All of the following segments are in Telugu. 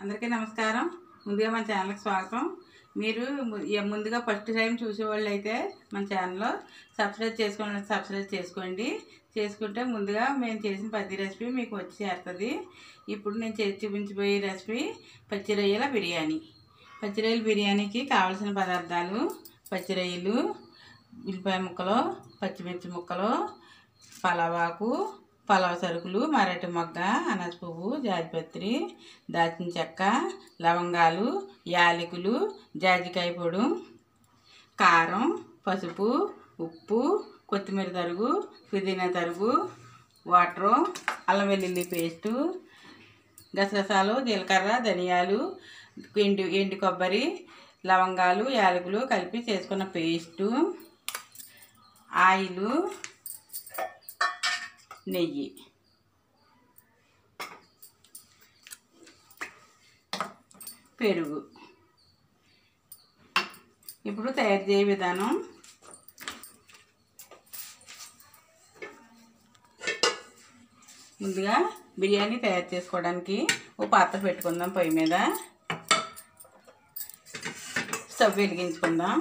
అందరికీ నమస్కారం. ముందుగా మన ఛానల్కి స్వాగతం. మీరు ముందుగా ఫస్ట్ టైం చూసేవాళ్ళు అయితే మన ఛానల్లో సబ్స్క్రైబ్ చేసుకోండి. చేసుకుంటే ముందుగా మేము చేసిన ప్రతి రెసిపీ మీకు వచ్చి చేరుతుంది. ఇప్పుడు నేను చేసి చూపించబోయే రెసిపీ పచ్చి రొయ్యల బిర్యానీ. పచ్చి రొయ్యల బిర్యానీకి కావాల్సిన పదార్థాలు: పచ్చి రొయ్యలు, ఉల్లిపాయ ముక్కలు, పచ్చిమిర్చి ముక్కలు, పలావాకు, పలావ్ సరుకులు, మరాఠీ మొగ్గ, అనాస పువ్వు, జాజిపత్రి, దాల్చిన చెక్క, లవంగాలు, యాలకులు, జాజికాయ పొడి, కారం, పసుపు, ఉప్పు, కొత్తిమీర తరుగు, పుదీనా తరుగు, వాటరు, అల్లం వెల్లుల్లి పేస్టు, గసగసాలు, జీలకర్ర, ధనియాలు, ఎండు కొబ్బరి, లవంగాలు, యాలకులు కలిపి చేసుకున్న పేస్టు, ఆయిలు, నెయ్యి. పెరుగు. ఇప్పుడు తయారు చేసే విధానం: ముందుగా బిర్యానీ తయారు చేసుకోవడానికి ఒక పాత్ర పెట్టుకుందాం. పొయ్యి మీద స్టవ్ వెలిగించుకుందాం.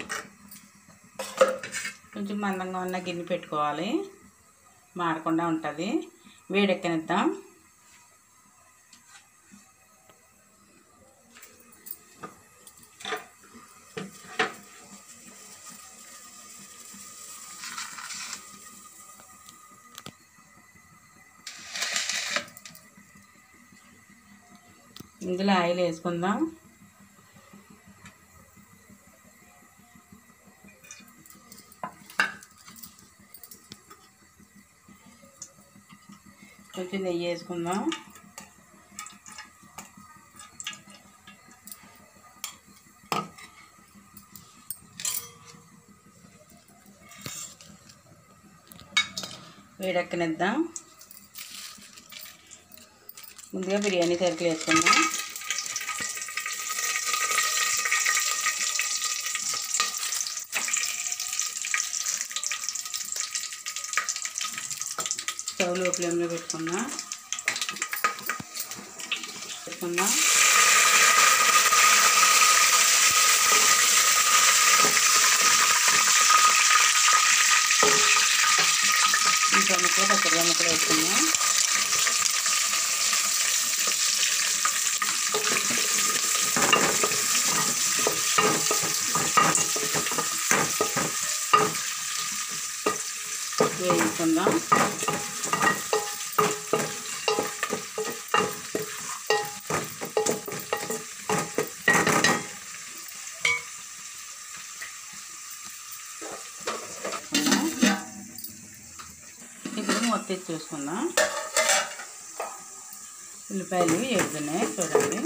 కొంచెం మందంగా ఉన్న గిన్నె పెట్టుకోవాలి, మాడకుండా ఉంటుంది. వేడెక్కనిద్దాం. ఇందులో ఆయిల్ వేసుకుందాం. కొంచెం నెయ్యి వేసుకుందాం. వేడెక్కనిద్దాం. ముందుగా బిర్యానీ సరుకులు వేసుకుందాం. స్టవ్ లో ఫ్లేమ్లో పెట్టుకుందాం. ఇంకా ముక్కలు పచ్చడి ముక్కలు వేసుకుందాం. వేయించుకుందాం. ఇప్పుడు మొత్తం చూసుకుందాం. ఉల్లిపాయలు వేగుతున్నాయి చూడండి.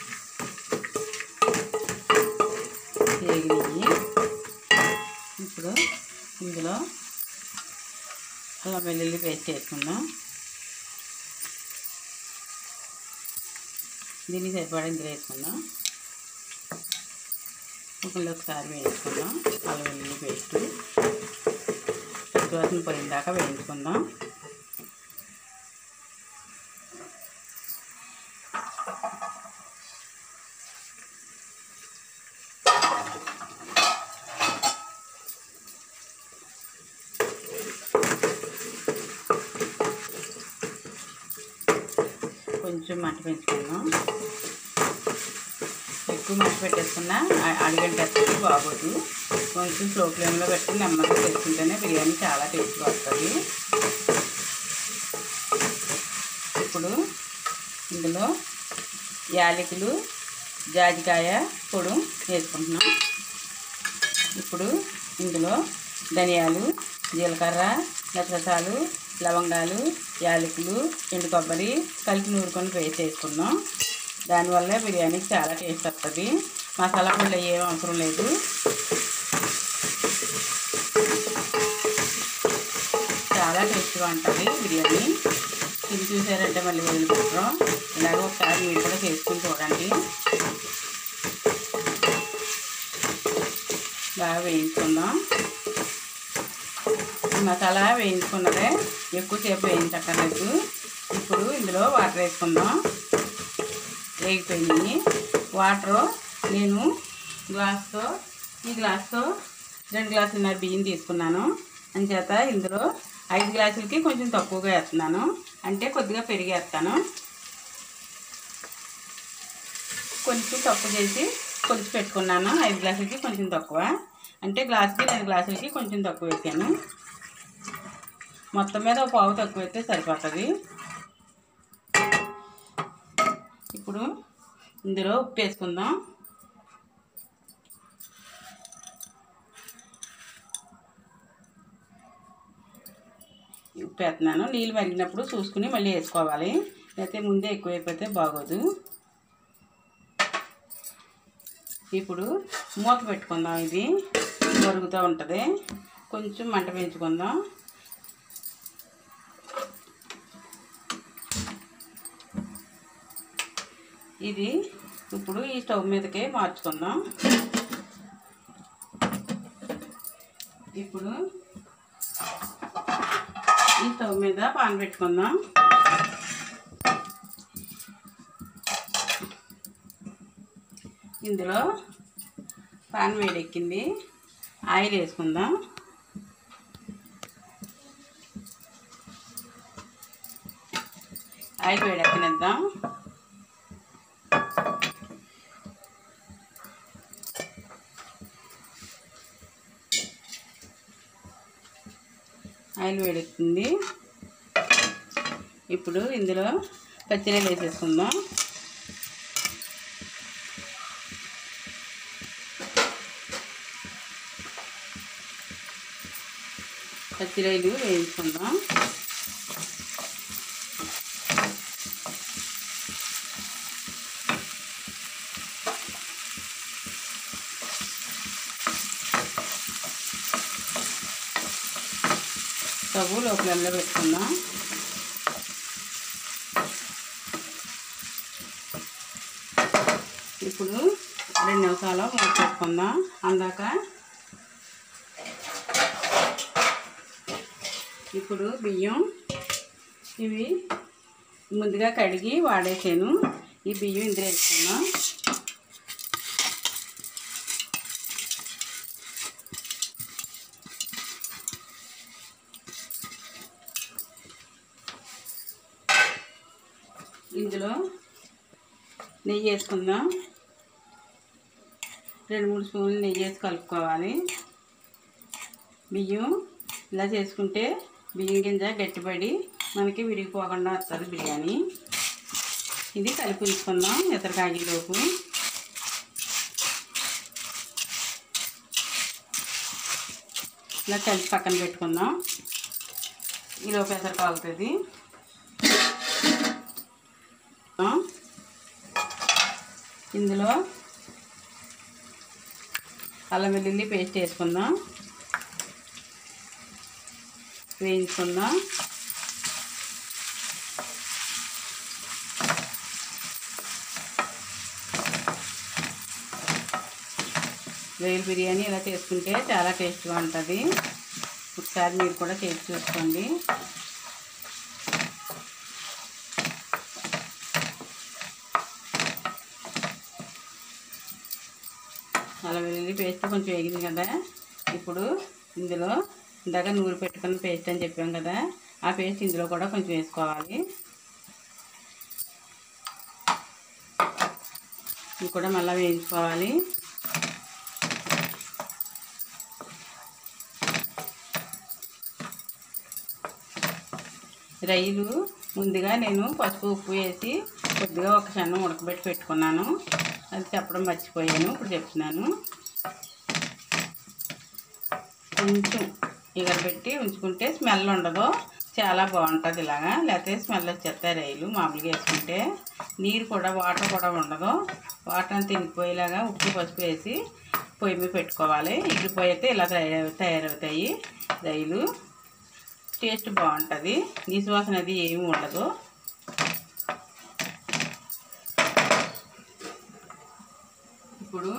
వేగినాయి. ఇప్పుడు ఇందులో అల్లం వెల్లుల్లి పేస్ట్ వేసుకుందాం. దీనికి సరిపడా ఇందులో వేసుకుందాం. ఒకసారి వేయించుకుందాం. అల్లం వెల్లుల్లి పేస్టు పచ్చివాసన పోయిన దాకా వేయించుకుందాం. కొంచెం మంట పెంచుకుందాం. ఎక్కువ మంట పెట్టేసుకున్నా అడిగంటేస్తే బాగోదు. కొంచెం స్లో ఫ్లేమ్లో పెట్టుకుని నెమ్మదిగా చేసుకుంటేనే బిర్యానీ చాలా టేస్ట్గా వస్తుంది. ఇప్పుడు ఇందులో యాలకులు, జాజికాయ పొడి వేసుకుంటున్నాం. ఇప్పుడు ఇందులో ధనియాలు, జీలకర్ర, గసగసాలు, లవంగాలు, యాలకులు, ఎండు కొబ్బరి కలిపి నూరుకొని పేస్ట్ వేసుకుందాం. దానివల్ల బిర్యానీకి చాలా టేస్ట్ వస్తుంది. మసాలా పొడి ఏం అవసరం లేదు. చాలా టేస్ట్గా ఉంటుంది బిర్యానీ. ఇది చూసారంటే మళ్ళీ వదిలిపెట్టడం. ఇలాగ ఒకసారి మీరు కూడా చేసుకుని చూడండి. బాగా వేయించుకుందాం. మసాలా వేయించుకున్నదే, ఎక్కువసేపు వేయించక్కర్లేదు. ఇప్పుడు ఇందులో వాటర్ వేసుకుందాం. వేగిపోయినాయి. వాటరు నేను గ్లాస్తో ఈ గ్లాస్తో 2 గ్లాసులున్నర బియ్యం తీసుకున్నాను. అంచేత ఇందులో 5 గ్లాసులకి కొంచెం తక్కువగా వేస్తున్నాను, అంటే కొద్దిగా పెరిగేస్తాను. కొంచెం తక్కువ చేసి కొలిచి పెట్టుకున్నాను. 5 గ్లాసులకి కొంచెం తక్కువ, అంటే గ్లాసుకి 2 గ్లాసులకి కొంచెం తక్కువ వేసాను. మొత్తం మీద 1 పావు తక్కువ అయితే సరిపోతుంది. ఇప్పుడు ఇందులో ఉప్పు వేసుకుందాం. ఉప్పు వేస్తున్నాను. నీళ్ళు మరిగినప్పుడు చూసుకుని మళ్ళీ వేసుకోవాలి, లేకపోతే ముందే ఎక్కువైపోతే బాగోదు. ఇప్పుడు మూత పెట్టుకుందాం. ఇది మరుగుతూ ఉంటుంది. కొంచెం మంట పెంచుకుందాం. ఇది ఇప్పుడు ఈ స్టవ్ మీదకే మార్చుకుందాం. ఇప్పుడు ఈ స్టవ్ మీద పాన్ పెట్టుకుందాం. ఇందులో పాన్ వేడెక్కింది. ఆయిల్ వేసుకుందాం. ఆయిల్ వేడెక్కనిద్దాం. ఆయిల్ వేడెక్కింది. ఇప్పుడు ఇందులో పచ్చిరొయ్యలు వేసేసుకుందాం. పచ్చిరొయ్యలు వేయించుకుందాం. స్టవ్ లో ఫ్లేమ్లో పెట్టుకుందాం. ఇప్పుడు 2 నిమిషాలు మూత పెట్టుకుందాం. అందాక ఇప్పుడు బియ్యం ఇవి ముందుగా కడిగి వాడేసాను. ఈ బియ్యం ఇందులో వేసుకుందాం. ఇందులో నెయ్యి వేసుకుందాం. 2-3 స్పూన్లు నెయ్యి వేసి కలుపుకోవాలి. బియ్యం ఇలా చేసుకుంటే బియ్యం గింజ గట్టిపడి మనకి విరిగిపోకుండా వస్తుంది బిర్యానీ. ఇది కలిపి ఉంచుకుందాం ఎసరు కాగేలోపు. ఇలా కలిపి పక్కన పెట్టుకుందాం. ఈలోపు ఎసరు కాగుతుంది. ఇందులో అల్లం వెల్లుల్లి పేస్ట్ వేసుకుందాం. వేయించుకుందాం. రొయ్యల బిర్యానీ ఇలా చేసుకుంటే చాలా టేస్ట్గా ఉంటుంది. ఒకసారి మీరు కూడా చేసి చూసుకోండి. అల్లం వెల్లుల్లి పేస్ట్ కొంచెం వేగింది కదా. ఇప్పుడు ఇందులో ఇందాక నూరు పెట్టుకున్న పేస్ట్ అని చెప్పాం కదా, ఆ పేస్ట్ ఇందులో కూడా కొంచెం వేసుకోవాలి. ఇది కూడా మళ్ళీ వేయించుకోవాలి. రొయ్యలు ముందుగా నేను పసుపు ఉప్పు వేసి కొద్దిగా ఒక క్షణం ఉడకబెట్టి పెట్టుకున్నాను. అది చెప్పడం మర్చిపోయాను, ఇప్పుడు చెప్తున్నాను. కొంచెం ఎగరబెట్టి ఉంచుకుంటే స్మెల్ ఉండదు, చాలా బాగుంటుంది. ఇలాగా లేకపోతే స్మెల్ వచ్చేస్తాయి రొయ్యలు మామూలుగా వేసుకుంటే. నీరు కూడా వాటర్ కూడా ఉండదు. వాటర్ అంతా తినిపోయేలాగా ఉప్పు పసుపు వేసి పొయ్యి మీద పెట్టుకోవాలి. ఎగిరిపోయి అయితే ఇలా తయారవుతాయి రొయ్యలు. టేస్ట్ బాగుంటుంది. నీసు వాసన అది ఏమి ఉండదు. ఇప్పుడు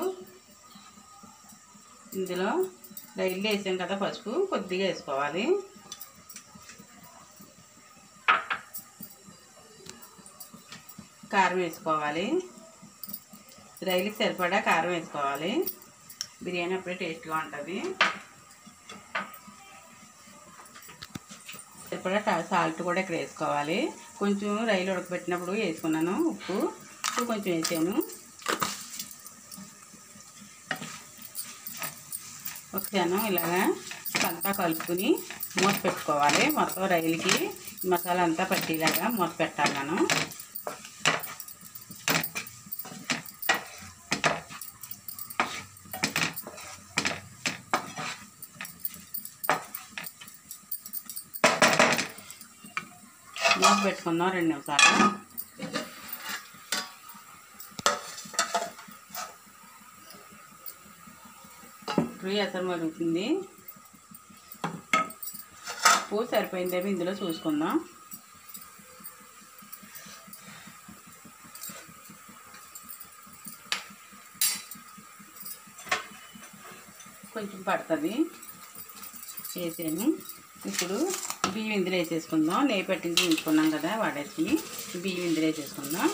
ఇందులో రొయ్యలు వేసాం కదా, పసుపు కొద్దిగా వేసుకోవాలి. కారం వేసుకోవాలి. రొయ్యలకి సరిపడా కారం వేసుకోవాలి. బిర్యానీ అప్పుడే టేస్ట్గా ఉంటుంది. సరిపడా సాల్ట్ కూడా ఇక్కడ వేసుకోవాలి. కొంచెం రొయ్యలు ఉడకబెట్టినప్పుడు వేసుకున్నాను ఉప్పు కొంచెం వేసాను. ఒక క్షణం ఇలాగా అంతా కలుపుకుని మూత పెట్టుకోవాలి. మొత్తం రొయ్యలకి మసాలా అంతా పట్టేలాగా మూత పెట్టాలి మనం. మూత పెట్టుకుందాం 2 నిమిషాలు. ఇప్పుడు ఎసరు మరుగుతుంది. ఉప్పు సరిపోయిందేమో ఇందులో చూసుకుందాం. కొంచెం పడుతుంది వేసాను. ఇప్పుడు బియ్యం ఇందులో వేసేసుకుందాం. నెయ్యి పట్టించి ఉంచుకున్నాం కదా వాడేసుకుని బియ్యం ఇందులో వేసేసుకుందాం.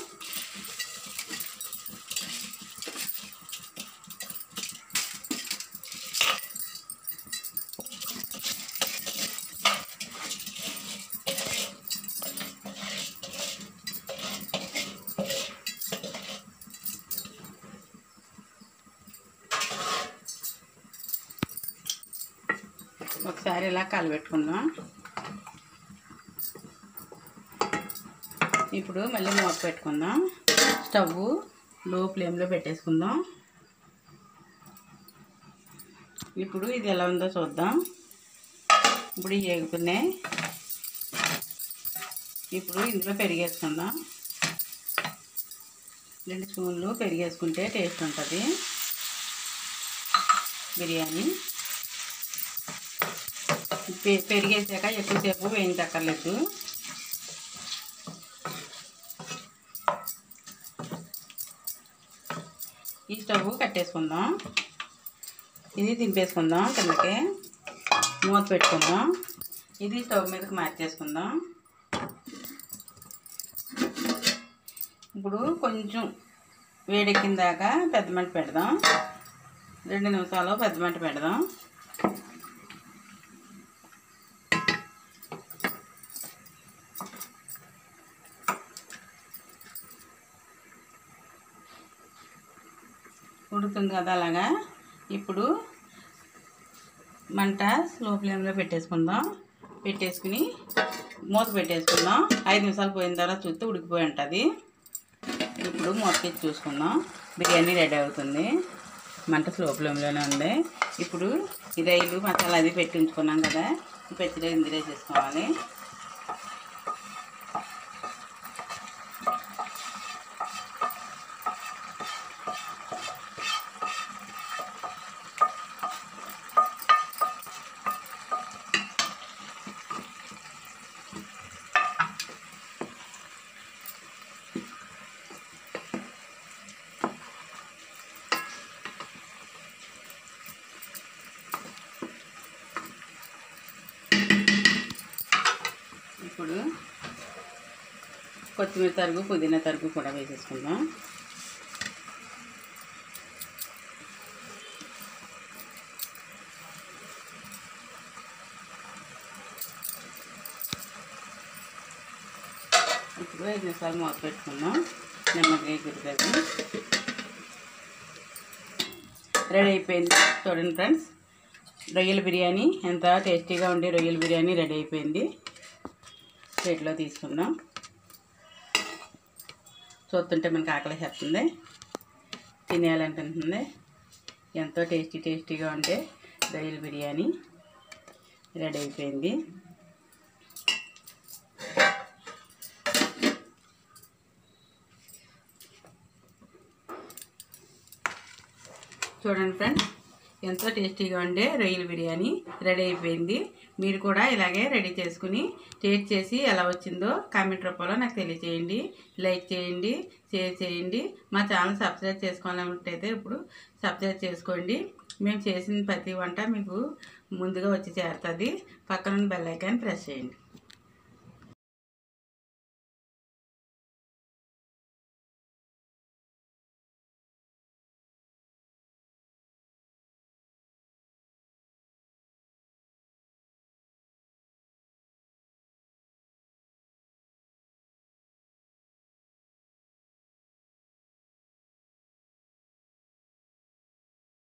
ఒకసారి ఇలా కలబెట్టుకుందాం. ఇప్పుడు మళ్ళీ మూత పెట్టుకుందాం. స్టవ్ లో ఫ్లేమ్లో పెట్టేసుకుందాం. ఇప్పుడు ఇది ఎలా ఉందో చూద్దాం. ఇప్పుడు వేగుతున్నాయి. ఇప్పుడు ఇందులో పెరిగేసుకుందాం. 2 స్పూన్లు పెరిగేసుకుంటే టేస్ట్ ఉంటుంది బిర్యానీ. పెరిగేసాక ఎక్కువసేపు వేయించక్కర్లేదు. ఈ స్టవ్ కట్టేసుకుందాం. ఇది దింపేసుకుందాం. కిందకి మూత పెట్టుకుందాం. ఇది స్టవ్ మీదకి మార్చేసుకుందాం. ఇప్పుడు కొంచెం వేడెక్కిన దాకా పెద్ద మంట పెడదాం. 2 నిమిషాలు పెద్ద మంట పెడదాం. ఉడుకుతుంది కదా అలాగా. ఇప్పుడు మంట స్లో ఫ్లేమ్లో పెట్టేసుకుందాం. పెట్టేసుకుని మూత పెట్టేసుకుందాం. 5 నిమిషాలు పోయిన తర్వాత చూస్తే ఉడికిపోయి ఉంటుంది. ఇప్పుడు మూత తీసి చూసుకుందాం. బిర్యానీ రెడీ అవుతుంది. మంట స్లో ఫ్లేమ్లోనే ఉంది. ఇప్పుడు ఈ రొయ్యలు మసాలా అది పెట్టి ఉంచుకున్నాం కదా, ఈ పచ్చిలో ఇందులో వేసేసుకోవాలి. ఇప్పుడు కొత్తిమీర తరుగు పుదీనా తరుగు కూడా వేసేసుకుందాం. ఇప్పుడు 5 నిమిషాలు మూత పెట్టుకుందాం. నిమ్మకాయ కుదిరేది రెడీ అయిపోయింది. చూడండి ఫ్రెండ్స్, రొయ్యల బిర్యానీ ఎంత టేస్టీగా ఉండే రొయ్యల బిర్యానీ రెడీ అయిపోయింది. ప్లేట్లో తీసుకుందాం. చూస్తుంటే మనకు ఆకలి చేస్తుంది, తినేయాలనిపిస్తుంది. ఎంతో టేస్టీగా ఉండే రొయ్యల బిర్యానీ రెడీ అయిపోయింది. చూడండి ఫ్రెండ్స్, ఎంతో టేస్టీగా ఉండే రొయ్యల బిర్యానీ రెడీ అయిపోయింది. మీరు కూడా ఇలాగే రెడీ చేసుకుని టేస్ట్ చేసి ఎలా వచ్చిందో కామెంట్ రూపంలో నాకు తెలియజేయండి. లైక్ చేయండి, షేర్ చేయండి. మా ఛానల్ సబ్స్క్రైబ్ చేసుకోవాలనుకుంటే ఇప్పుడు సబ్స్క్రైబ్ చేసుకోండి. మేము చేసిన ప్రతి వంట మీకు ముందుగా వచ్చి చేరుతుంది. పక్కన బెల్ ఐకాన్ ప్రెస్ చేయండి.